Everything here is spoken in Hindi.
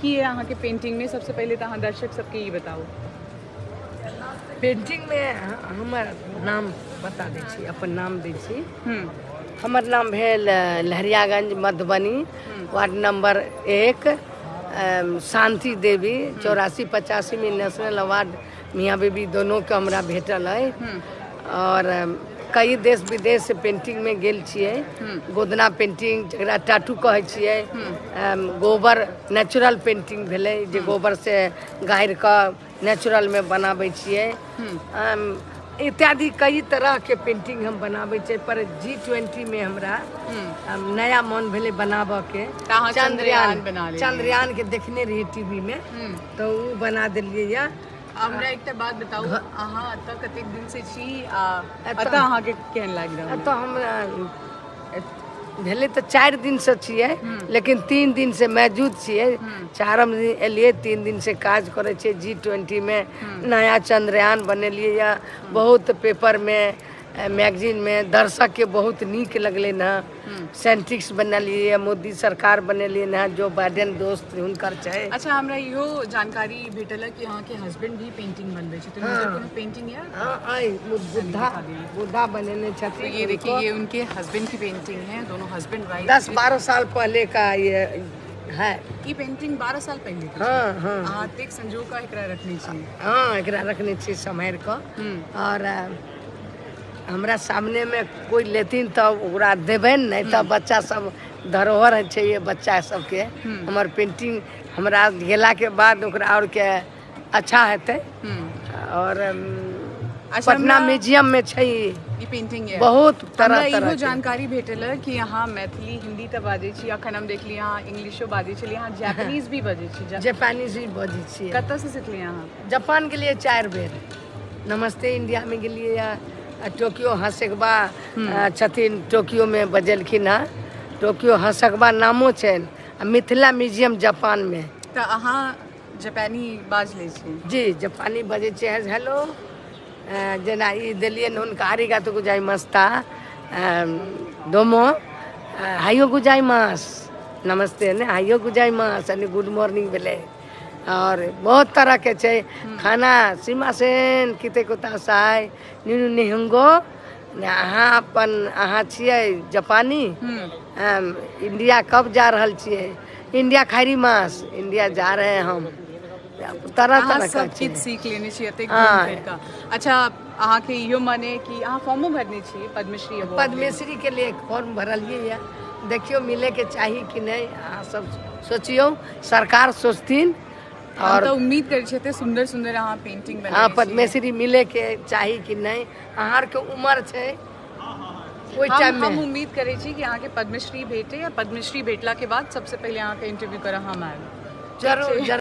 की है अहाँ के पेंटिंग में? सबसे पहले तो अहाँ दर्शक सबके ये बताओ। पेंटिंग में हमर नाम बता दै छी, अपन नाम दै छी। हमर नाम भेल लहरियागंज मधुबनी, वार्ड नंबर 1, शांति देवी। 84-85 में नेशनल अवार्ड मियाँ बीबी दोनों के हमरा भेटल है। और कई देश विदेश से पेंटिंग में गेल छियै। गोदना पेंटिंग जकरा टाटू कहै छियै, गोबर नेचुरल पेंटिंग भेलै जे गोबर से गाड़ि कऽ नेचुरल में बनाबै छियै। इत्यादि कई तरह के पेंटिंग हम बनाबै छियै। पर G20 में हमरा नया मन भेलै बनाबऽ के। चंद्रयान के देखने रहिए टीवी में, तो वो बना देलियै या। हमरा एकटा बात बताओ, अहाँ अतऽ कतेक दिन से छी? अतऽ अहाँ के केहन लागि रहल? अतऽ हमरा भेले तो 4 दिन से छियै, लेकिन 3 दिन से मौजूद छियै। 4म दिन एलियै, 3 दिन से काज करे छियै। G20 में नया चंद्रयान बनेलियै या। बहुत पेपर में, मैगजीन में दर्शक के बहुत नीक लगले न। साइंटिस्ट बनलियै, मोदी सरकार बनेलियै न, जो बाइडेन दोस्त हुनकर छै। अच्छा, हमरा इहो जानकारी भेटल कि अहाँ के हस्बैंड भी पेंटिंग बनबै छै, तो हुनकर कोनो पेंटिंग है? हां, आई बुद्धा बनेने छथिन। तो ये देखिए, ये उनके हस्बैंड की पेंटिंग है। दोनों हस्बैंड वाइफ 10-12 साल पहले का ये है। ये पेंटिंग 12 साल पहले की? हाँ। अहाँ तेक संजो का एकरा रखने छी? हाँ, एकरा रखने छी सम्हार कऽ। और हमरा सामने में कोई लेथिन तो ओकरा देबै, नहीं तो बच्चा सब धरोहर है ये बच्चा सबके। हमर पेंटिंग हमरा गेला के बाद ओकरा और के अच्छा हेतै। और पटना म्यूजियम में छै ई पेंटिंग है। बहुत तरह इहो जानकारी भेटल कि यहाँ मैथिली हिंदी तऽ बाजै छी, अखन हम देखली यहाँ इंग्लिशो बाजै छली, यहाँ जापानीज भी बाजै छी। जापानीज भी बाजै छी। कतऽ से सिखली अहाँ? जापान गेलियै 4 बेर। नमस्ते इंडिया में गेलियै या। टोक्यो हसकबा छथिन, टोक्यो में बजलखिन हँ। टोक्यो हसकबा नामो छनि। मिथिला म्यूजियम जापान में। तऽ अहाँ जापानी बाज लै छी? जी, जापानी बजै छी। हेलो, जेना ई देलियनि हुनका आरिगातो गोजाइमास्ता, दोमो हायो गोजाइमास, नमस्ते ने हायो गोजाइमास, यानी गुड मॉर्निंग भेलै। और बहुत तरह के छै खाना। सीमासेन किते कोतासाई नीनू निहंगो। अहाँ छियै जापानी? इंडिया कब जा रहल छियै? इंडिया खैरी मास, इंडिया जा रहे हैं हम। तरह सब चीज सीख लेने छियै एतेक घूम फिर कऽ। अच्छा, अहाँ के इहो माने कि अहाँ फॉर्मो भरने छियै पद्मश्री अवार्ड? पद्मश्री के लिए फॉर्म भरलियै या। देखियो मिले के चाही कि नहीं, अहाँ सब सोचियो, सरकार सोचथिन। और तो उम्मीद करै छी एते सुंदर सुंदर अहाँ पेंटिंग बनाबै छी। हाँ, पद्मश्री मिले के चाही कि नहीं, अहाँ के उम्र छै ओइ टाइम में। हम उम्मीद करै छी कि अहाँ के पद्मश्री भेटे, या पद्मश्री भेटला के बाद सबसे पहले अहाँ के इंटरव्यू करऽ हम आएब। जरूर।